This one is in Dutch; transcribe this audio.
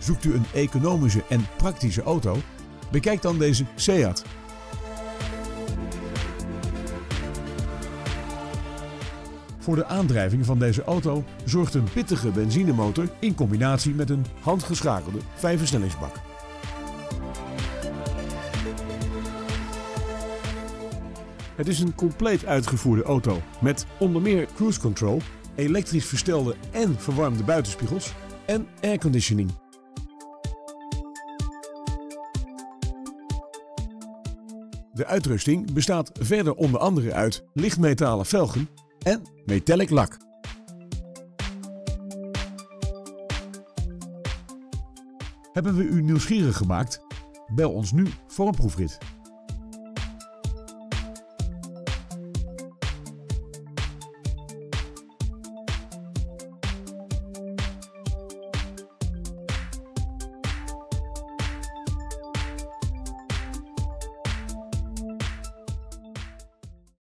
Zoekt u een economische en praktische auto? Bekijk dan deze Seat. Voor de aandrijving van deze auto zorgt een pittige benzinemotor in combinatie met een handgeschakelde 5-versnellingsbak. Het is een compleet uitgevoerde auto met onder meer cruise control, elektrisch verstelde en verwarmde buitenspiegels en airconditioning. De uitrusting bestaat verder onder andere uit lichtmetalen velgen en metallic lak. Hebben we u nieuwsgierig gemaakt? Bel ons nu voor een proefrit.